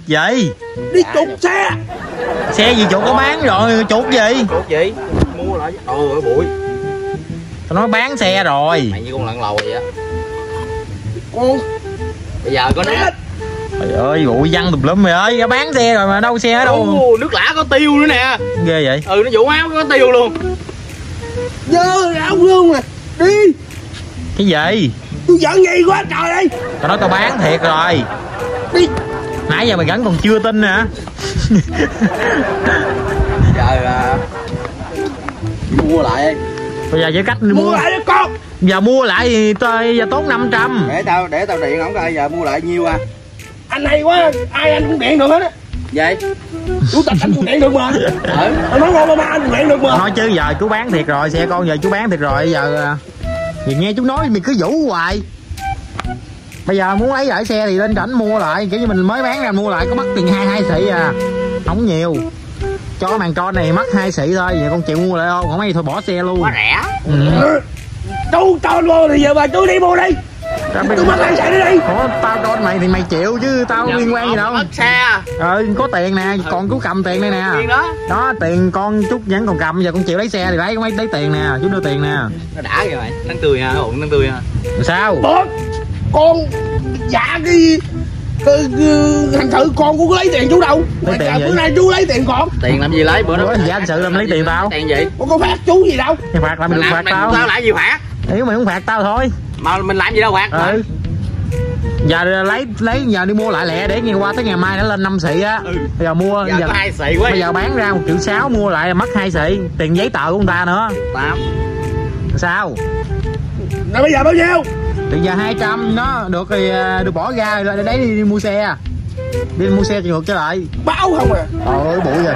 vậy? Đi chuột xe. Xe gì chuột có bán rồi, chuột gì? Chuột gì? Mua lại. Trời ơi bụi. Tao nói bán xe rồi. Mày như con lợn lầu vậy á. Con. Bây giờ có nước. Trời ơi, bụi văng tùm lum mày ơi, bán xe rồi mà đâu xe ở đâu. Nước lã có tiêu nữa nè. Ghê vậy? Ừ, nó vụ áo có tiêu luôn. Dơ áo luôn à. Đi. Cái gì? Tôi giận gì quá trời ơi. Tao nói tao bán thiệt rồi. Đi. Nãy giờ mày vẫn còn chưa tin hả? Giờ mua lại. Bây giờ chỉ cách Mua lại đó con. Giờ mua lại thì giờ tốn 500. Để tao điện không coi giờ mua lại nhiêu à. Anh hay quá, ai anh cũng điện được hết á. Vậy? Chủ tịch anh cũng điện được mà. Anh nói Obama anh cũng điện được mà. Nói chứ giờ chú bán thiệt rồi, xe con giờ chú bán thiệt rồi, giờ nghe chú nói mày cứ vũ hoài. Bây giờ muốn lấy lại xe thì lên cảnh mua lại, kiểu như mình mới bán ra mua lại có mất tiền 2 xị à. Không nhiều. Cho cái màn con này mất 2 xị thôi, vậy con chịu mua lại không? Không ấy thôi bỏ xe luôn. Quá rẻ. Chú cho mua thì giờ mà chú đi mua đi. Tôi mất 2 xị đi. Ủa, tao cho mày thì mày chịu chứ tao liên quan gì đâu. Mất xe. Có tiền nè, còn chú cầm tiền đây nè. Tiền đó. Đó, tiền con chút vẫn còn cầm, giờ con chịu lấy xe thì lấy tiền nè, chú đưa tiền nè. Nó đã rồi mày, nắng tươi ha, ổn nắng tươi ha. Sao? Con dạ cái thành thử con cũng có lấy tiền chú đâu. Lấy tiền bữa nay chú lấy tiền con. Tiền làm gì lấy bữa đó? Dạ anh sự làm lấy tiền tao. Tiền gì? Con có phạt chú gì đâu. Mày phạt là mày đừng phạt tao. Tao lại gì phạt? Nếu mày không phạt tao thôi. Mà mình làm gì đâu phạt. Ừ. Giờ lấy giờ đi mua lại lẹ để ngày qua tới ngày mai nó lên 5 xị á. Bây giờ mua giờ có 2 xị quá. Bây giờ bán ra 1,6 triệu mua lại là mất 2 xị, tiền giấy tờ của người ta nữa. 8. Sao? Rồi bây giờ bao nhiêu? Bây giờ 200 nó được thì được bỏ ra rồi đấy đi mua xe. Đi mua xe ngược trở lại. Báo không à? Trời ơi bụi rồi.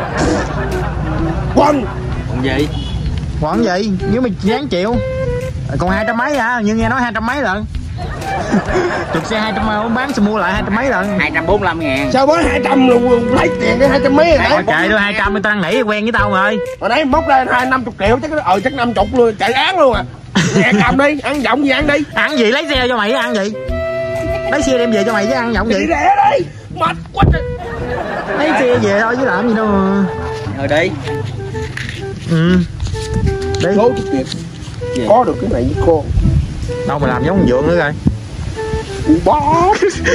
Quần. Còn gì? Quần gì? Nếu mày dám chịu. Còn 200 mấy hả? Nhưng nghe nói 200 mấy lần. Chục xe 200 mấy bán sao mua lại 200 mấy lần. 245.000. Sao mới 200 luôn lấy tiền cái 200 mấy hả? Chạy đưa 200 người ta nãy quen với tao rồi. Hồi nãy móc ra 250 triệu chắc 50 luôn, chạy án luôn à. Nè cầm đi, ăn giọng gì ăn đi. Ăn gì lấy xe cho mày ăn gì? Lấy xe đem về cho mày chứ ăn giọng gì? Đi rẻ đi. Mệt quá. Lấy xe về thôi chứ làm gì đâu mà. Rồi đi. Ừ. Đi. Cố trực tiếp. Có được cái này với cô. Đâu mà làm giống con Dượng nữa rồi. Bó.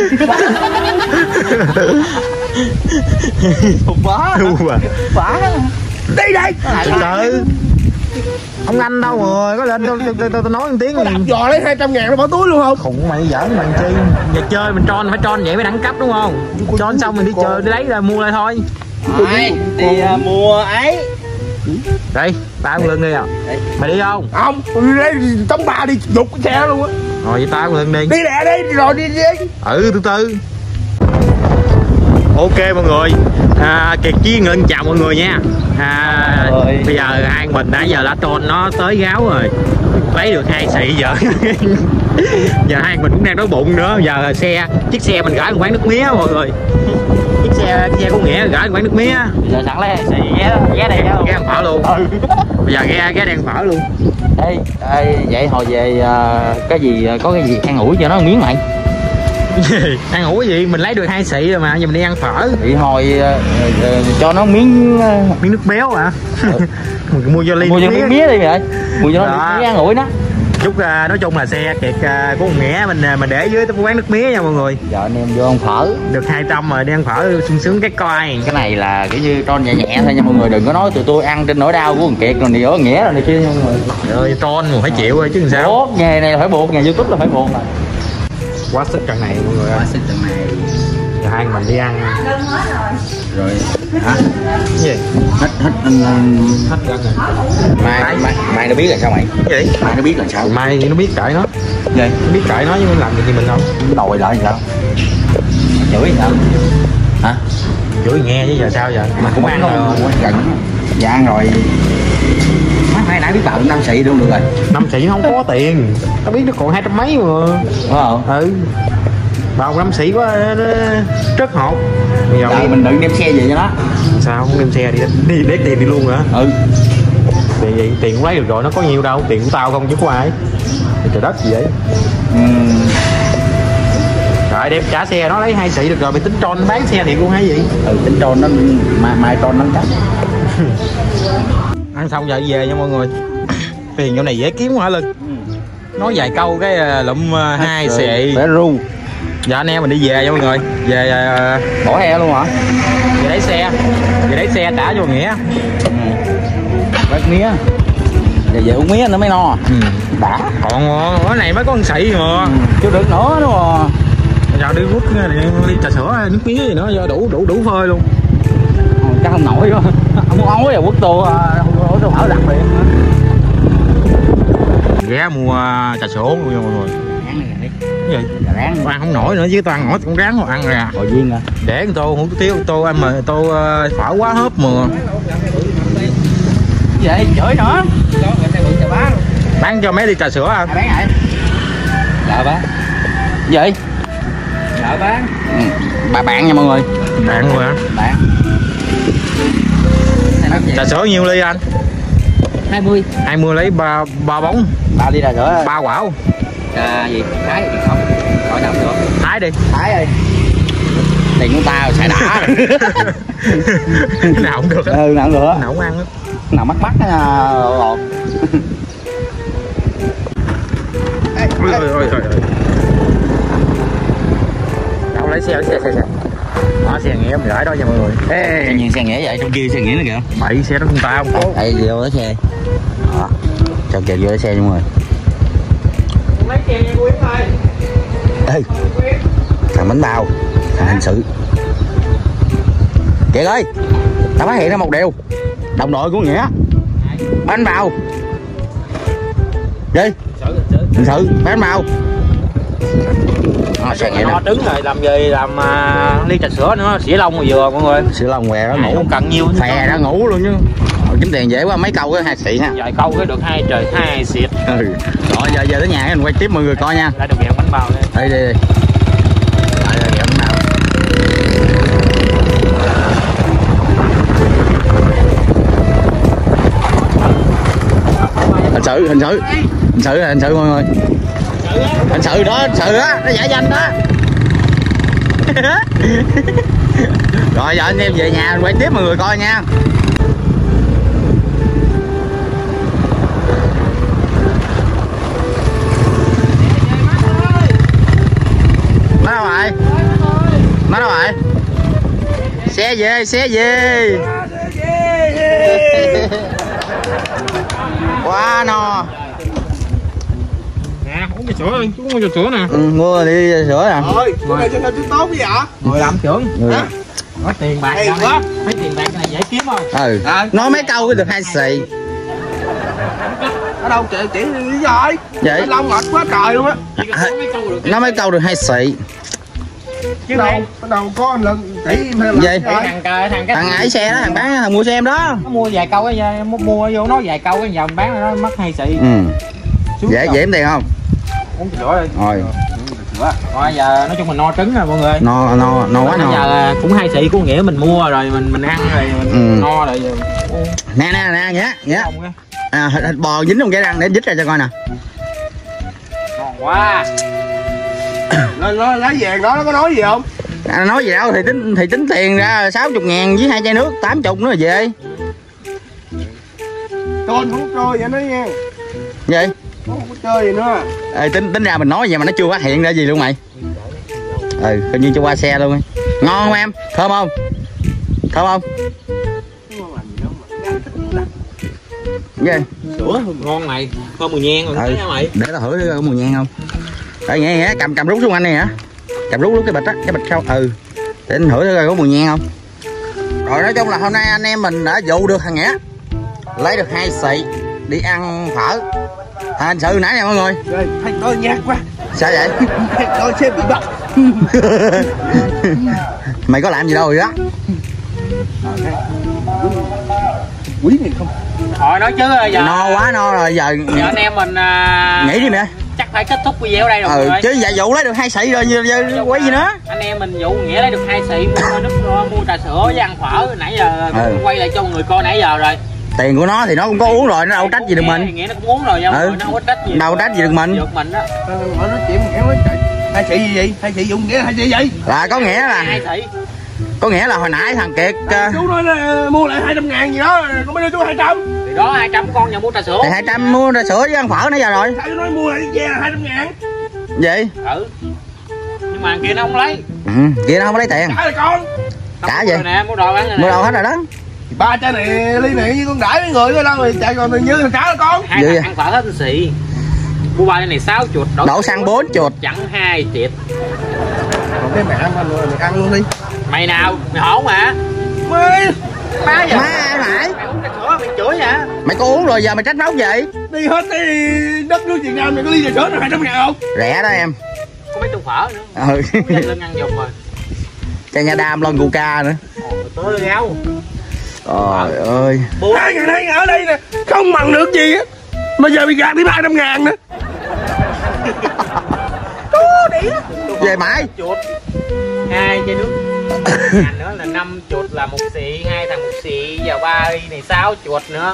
Bó. Bó. Đi đây. Từ từ. Không anh đâu rồi, có lên tao nói một tiếng. Có đập giò lấy 200.000 nó bỏ túi luôn không? Khùng mày giỡn mày chi. Giờ chơi mình tròn phải tròn vậy mới đẳng cấp đúng không? Tròn xong mình đi chơi đi lấy ra mua lại thôi. Đi mua ấy. Đây, tao lưng đi à. Mày đi không? Không, tôi đi lấy tấm ba đi đục cái xe luôn á. Rồi vậy tao lưng đi. Đi lẹ đi, rồi đi. Ừ, từ từ. Ok mọi người, Kiệt Chí Ngân chào mọi người nha. Bây giờ hai mình đã giờ đã tròn nó tới gáo rồi, lấy được 2 xị giờ. Giờ hai mình cũng đang đói bụng nữa. Giờ chiếc xe mình gửi quán nước mía mọi người. Chiếc xe của Nghĩa gửi quán nước mía. Giờ sẵn lấy 2 xị ghé đây ghé ăn phở luôn. Bây giờ ghé đang phở luôn. Ê, vậy hồi về cái gì có cái gì ăn ủi cho nó miếng mày. Ăn ủi cái gì, mình lấy được 2 xị rồi mà, giờ mình đi ăn phở. Thì hồi cho nó miếng nước béo hả? Mình mua cho ly mua cho miếng mía đi vậy. Mua cho nó miếng ăn ủi nó. Chúc nói chung là xe Kiệt của con Nghĩa mình để dưới quán nước mía nha mọi người. Giờ anh em vô ăn phở. Được 200 rồi đi ăn phở sung sướng cái coi. Cái này là kiểu như tròn nhẹ nhẹ thôi nha mọi người, đừng có nói tụi tôi ăn trên nỗi đau của thằng Kiệt rồi đi ở Nghĩa rồi này kia nha mọi người. Rồi tròn mà phải chịu thôi chứ làm sao. Buộc nghề này là phải buộc, nghề YouTube là phải buộc rồi. Quá sức trận này mọi người. Quá sức trận này. Giờ hai mình đi ăn. Rồi hả? Cái gì? Hết gần rồi. Mai nó biết là sao mày? Cái gì? Mai nó biết là sao? Mai nó biết cãi nó. Gì? Nó biết cãi nó nhưng mà làm gì mình không? Đòi lại sao? Chửi sao? Hả? Chửi nghe chứ giờ sao giờ? Mà cũng ăn rồi. Dạ ăn rồi. Mai nãy biết bảo 5 xị luôn được rồi. 5 xị không có tiền. Tao biết nó còn 200 mấy mà. Đúng không? Ừ. Vào 5 xị quá nó rất hột. Giờ mình đừng đem xe về cho nó. Sao không đem xe đi để tiền đi luôn hả? Ừ. Tiền gì? Tiền cũng lấy được rồi, nó có nhiêu đâu, tiền của tao không chứ của ai. Trời đất gì vậy? Đấy Trời, đem trả xe nó lấy 2 xị được rồi, mày tính tròn bán xe thiệt luôn hay gì? Tính tròn nó mai tròn nó chắc. Ăn xong giờ về nha mọi người. Tiền chỗ này dễ kiếm quá hả Linh? Nói vài câu cái lụm 2 xị. Phải ru. Dạ anh em mình đi về nha mọi người. Về Bỏ he luôn hả? về lấy xe. Về lấy xe trả vô Nghĩa. Bác mía. Về uống mía nó mới no. Đã. Còn cái này mới có 1 xị mà. Chưa được nữa đúng không? Giờ đi rút đi trà sữa nước mía gì nữa đủ phơi luôn. Chắc không nổi đó. Không ói rồi quất tô ở đặc biệt. Ghé mua trà sữa luôn nha mọi người. Cái gì? Ráng ăn không nổi nữa chứ tao ăn nổi con ráng mà ăn ra. Hồi duyên à. Để con tô hủ tiếu tô ăn mà tô phở quá hớp mà. Vậy chửi nữa. Bán cho mấy ly trà sữa không? Bán vậy. Dạ bán. Vậy? Dạ bán. Bà bạn nha mọi người. Bạn luôn hả? Bạn. Trà sữa nhiêu ly anh? 20. 20 lấy 3 bóng. 3 ly trà sữa. 3 quả không? Gì? Thái thì không. Hỏi đâu được. Thái đi. Thái ơi. Tiền của ta rồi xài đã. Cái nào cũng được á. Nào cũng được. Nào cũng ăn á. Nào mắc lột. Ôi. Đâu lấy xe. Đó xe Nghĩa mình gửi đó nha mọi người. Ê, nhiên xe Nghĩa vậy, trong kia xe Nghĩa nữa kìa. Bậy xe đó không ta không có. Đây vô lấy xe. Đó. Cho kìa vô lấy xe luôn rồi. Lấy xe nha Quyến ơi. Ê. Thằng bánh bao, thằng hình sự. Kiệt ơi, tao phát hiện ra một điều. Đồng đội của Nghĩa. Bánh bao. Gì? Hình sự, bánh bao. Xe Nghĩa nó trứng rồi làm gì làm ly trà sữa nữa, xỉa lông mà vừa mọi người. Xỉa lông què nó ngủ. Không cần nhiều. Phè đã ngủ luôn chứ. Kiếm tiền dễ quá, mấy câu cái 2 xị ha. Vài câu cái được 2 xịt. Rồi giờ tới nhà mình quay tiếp mọi người coi nha. Lại được ghẹo bánh bao đây. Đi. Lại ghẹo bánh bao. Hình sự mọi người. Hình sự đó, nó giả danh đó. Rồi giờ anh em về nhà quay tiếp mọi người coi nha. Nó đâu rồi? Xe về. Quá no. Nè, uống trà sữa đi, uống trà sữa nè. Mua đi trà sữa nè. Rồi, cái này cho nên tốt cái gì vậy? Ngồi làm trưởng. Có tiền bạc Tiền quá. Mấy tiền bạc này dễ kiếm không? Nói mấy câu cái được 2 xị. Ở đâu chỉ đi rồi. Vậy? Cái lông mệt quá trời luôn á. Nó mấy câu được 2 xị. Chứ đâu có anh lần chỉ em hay là Vậy? Thằng ấy xe đó, thằng bán thằng mua xe em đó. nó mua vài câu cái mua vô nói vài câu cái vòng bán nó mất 2 xị. Dễ em tiền không? Uống trà sữa đi. Rồi giờ nói chung mình no trứng rồi mọi người. No quá no. Giờ cũng 2 xị của Nghĩa mình mua rồi mình ăn rồi mình no rồi. Nè nhé. Thịt bò dính trong cái răng để dít ra cho coi nè. Ngon quá. nó lấy vàng đó nó có nói gì không? Nói gì đâu thì tính tiền ra 60.000 với 2 chai nước 80 nữa rồi về. Con không chơi vậy đó nha. Vậy? Không có chơi gì nữa. Tính ra mình nói vậy mà nó chưa phát hiện ra gì luôn mày. Coi như cho qua xe luôn. Ngon không em? Thơm không? Vậy? Sữa ngon mày, có mùi nhang rồi thấy hả mày? Để tao thử có mùi nhang không. Đây nghe cầm rút xuống anh này hả? Cầm rút cái bịch á, cái bịch sau. Để anh thử coi có mùi nhang không. Rồi nói chung là hôm nay anh em mình đã dụ được thằng Nghĩa. Lấy được 2 xị đi ăn phở. Hình sự nãy nè mọi người. Rồi, thầy tôi nhát quá. Sao vậy? Thầy tôi sẽ bị bắt. Mày có làm gì đâu rồi đó. Quý này không? Thôi nói chứ giờ No quá no rồi giờ anh em mình nghỉ đi mẹ. Chắc phải kết thúc video ở đây rồi. Chứ dạ dụ lấy được 2 xị rồi quay gì nữa. Anh em mình dụ Nghĩa lấy được 2 xị mua trà sữa với ăn phở nãy giờ quay lại cho người coi nãy giờ rồi. Tiền của nó thì nó cũng có uống rồi, nó đâu trách gì được mình. Nghĩa nó cũng uống rồi, nó không có trách gì. Đâu trách gì được mình. Được mình đó. Nó chỉ Nghĩa nói Hai chị gì vậy? Hai chị dùng nghĩa hai chị vậy? Là có nghĩa là hồi nãy thằng Kiệt Chú nói là mua lại 200.000 gì đó, con mới đưa chú 200. Thì đó 200 con nhà mua trà sữa. thì 200 mua trà sữa với ăn phở nãy giờ rồi. Sao chú nói mua lại ve 200.000? Gì? Ừ. Nhưng mà kia nó không lấy. Kia nó không có lấy tiền. Trả là con. Trả gì? Nè, mua đồ ăn Mua đồ hết rồi đó. Ba chai này ly này với con đãi với người đó đâu rồi chạy còn như là trả là con. Hai thằng ăn phở hết xì. Mua ba này 60, đổ xăng 40. Chẳng 2 triệu. Còn cái mẹ ăn rồi mày ăn luôn đi. Mày nào? Mày hổn hả? Mày Má giờ. Má ai mày? Mày uống trà sữa mày chửi hả? Mày có uống rồi giờ mày trách móc vậy? đi hết cái đất nước Việt Nam mày có ly trà sữa nào 200.000 không? Rẻ đó em. Có mấy tô phở nữa. Ừ. Lưng ăn dùng rồi. Chai nha đam lon coca nữa. Tới gáo. Trời ơi. 2 ngày nay ở đây nè không bằng được gì á, mà giờ bị gạt đi 300.000 nữa. Về mãi. Chuột. 2 chai nước. Ngàn nữa là 5 chuột là 1 xị, 2 thằng 1 xị, và 3 ly này 6 chuột nữa.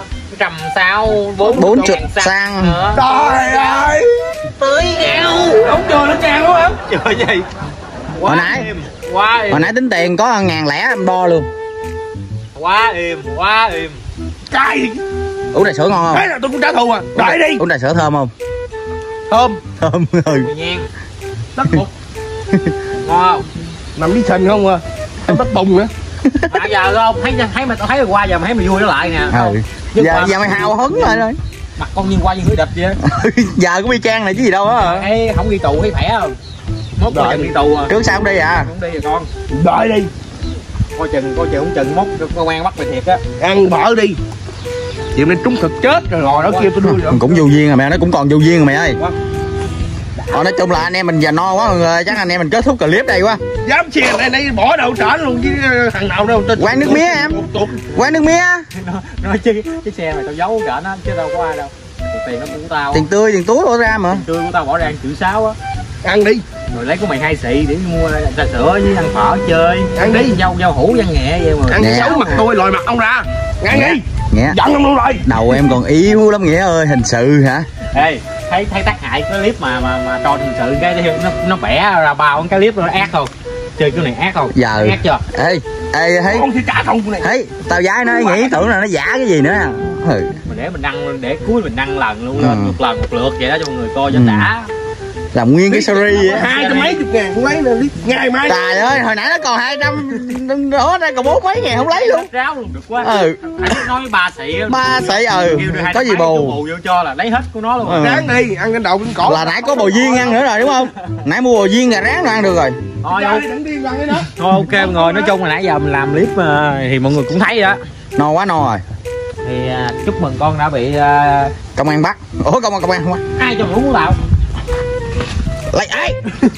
160, 4 chuột xăng. Trời ơi. Tới gáo. Ông trời nó càng quá hả? Trời gì? Hồi nãy Quá hồi nãy tính tiền có 1.000 lẻ em đo luôn. Quá im. Cay. Uống trà sữa ngon không? Thế là tôi cũng trả thù à. Đợi đi. Uống trà sữa thơm không? Thơm. Thơm. Mày nhan. Đất bụng. Ngon không? Nằm đi sình không à. Em đất bùng nữa. Mà giờ không thấy mà tao thấy qua giờ mà thấy mày vui nó lại nè. Giờ mày hào hứng lại rồi. Mặt con nhiên qua như hứa địch vậy. Giờ cũng y chang này chứ gì đâu á. Ê, không đi tù thấy khỏe không? Mốt coi chừng đi tù à. Trước sao không đi à? Không đi rồi con. Đợi đi. Coi chừng không chừng mốt công an bắt mày thiệt á. Ăn phở đi. Chiều nay trúng thực chết rồi ngồi đó kia tôi đưa rồi. Cũng vô duyên rồi mày, nó cũng còn vô duyên rồi mày ơi. Nói chung là anh em mình giờ no quá mọi người, chắc anh em mình kết thúc clip đây quá. Dám xiên này này bỏ đầu trển luôn chứ thằng nào đâu. Quán nước mía em. Quán nước mía. Nói chứ cái xe mày tao giấu cả nó chứ đâu có ai đâu. Tiền nó của tao. Tiền tươi tiền túi bỏ ra mà. Tiền tươi của tao bỏ ra 1,6 triệu á. Ăn đi. Rồi lấy của mày 2 xị để mua trà sữa với ăn phở chơi. Ăn đi. Rau hũ văn nghệ vậy mà. Ăn xấu mặt tôi lòi mặt ông ra. Ăn đi. Nghĩa. Giận ông luôn rồi. Đầu em còn yếu lắm Nghĩa ơi, hình sự hả? Ê, thấy tác hại cái clip mà cho hình sự cái nó bẻ ra bao cái clip nó ác không? Chơi cái này ác không? Giờ. Ác chưa? Ê thấy. Con thì trả thông này. Thấy tao giái nó nghĩ tưởng là nó giả cái gì nữa. Mình để mình đăng để cuối mình đăng lần luôn lên một lần một lượt vậy đó cho mọi người coi cho đã. Làm nguyên cái series á. 200 mấy chục ngàn không lấy nữa đi. Ngày mai. Trời ơi, hồi nãy nó còn 200 đó đây còn 4 mấy ngàn không lấy luôn. Ráo luôn được quá. Ừ. Anh nói 3 xị. 3 xị có gì bù vô cho là lấy hết của nó luôn. Ráng đi, ăn trên đầu bên cổ. Là nãy có bò viên ăn nữa rồi đúng không? Nãy mua bò viên là ráng ăn được rồi. Thôi ok mọi người, nói chung là nãy giờ mình làm clip thì mọi người cũng thấy đó. No quá no rồi. Thì chúc mừng con đã bị công an bắt. Ủa công an không bắt. ai cho muốn nào lấy ấy.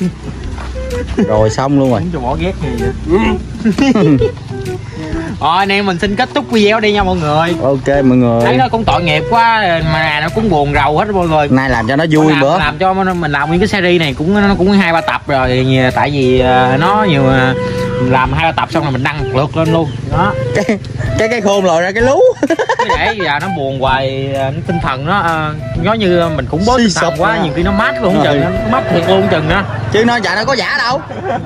Rồi xong luôn rồi. cho bỏ ghét gì vậy. Rồi anh em mình xin kết thúc video đi nha mọi người. Ok mọi người. Thấy nó cũng tội nghiệp quá mà nó cũng buồn rầu hết mọi người. Nay làm cho nó vui bữa. Làm cho mình làm nguyên cái series này nó cũng 2-3 tập rồi, tại vì nó nhiều làm 2-3 tập xong rồi mình đăng một lượt lên luôn đó. Cái khôn lòi ra cái lú. Để giờ nó buồn hoài, tinh thần nó như mình khủng bố tinh thần quá, nhiều khi nó mát luôn chừng, nó mát thiệt luôn chừng đó. Chứ nó nó có giả đâu.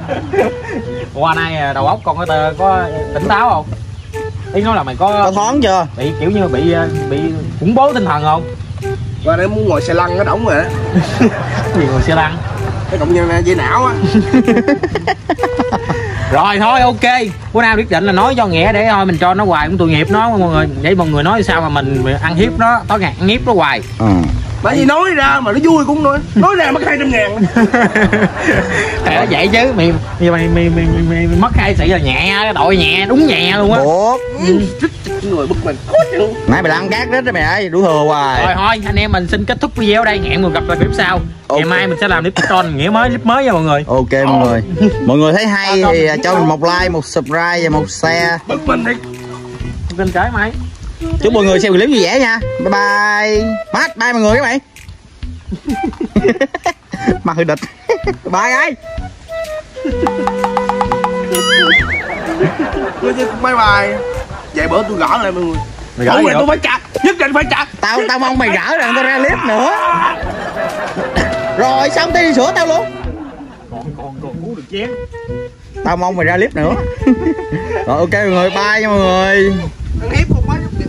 Qua nay đầu óc con có tỉnh táo không? Ý nói là mày có thoáng chưa? Bị kiểu như bị khủng bố tinh thần không? Qua đây muốn ngồi xe lăn nó đóng rồi đó. Gì ngồi xe lăn? Cái động nhân dây não á. Rồi thôi ok, bữa nào quyết định là nói cho Nghĩa để thôi mình cho nó hoài cũng tội nghiệp nó mọi người, để mọi người nói sao mà mình ăn hiếp nó, tối ngày ăn hiếp nó hoài. Bởi vì nói ra mà nó vui cũng nói ra mất 200.000. Nó vậy chứ mày mất 2 xị là nhẹ, cái đội nhẹ đúng nhẹ luôn á. Người bực mình. Nãy mày ăn cát rít đó mày ơi, đủ thừa hoài. Rồi thôi anh em mình xin kết thúc video đây, hẹn mọi người gặp lại clip sau. Ngày mai mình sẽ làm clip con Nghĩa mới, clip mới nha mọi người. Ok mọi người. Mọi người thấy hay thì cho mình một like, một subscribe và một share. Bực mình đi. Tin trái mày. Chúc mọi người xem clip vui vẻ nha. Bye bye. Mát bye mọi người các bạn. Mà hơi địch. Bye ơi. Bye bye. Vậy bữa tôi gõ lại mọi người. Mày gõ này tôi phải chặt, nhất định phải chặt. Tao mong mày gỡ rồi tao ra clip nữa. Rồi xong đi sửa tao luôn. còn cứu được chén. Tao mong mày ra clip nữa. Rồi ok mọi người, bye nha mọi người. Ăn hiếp không quá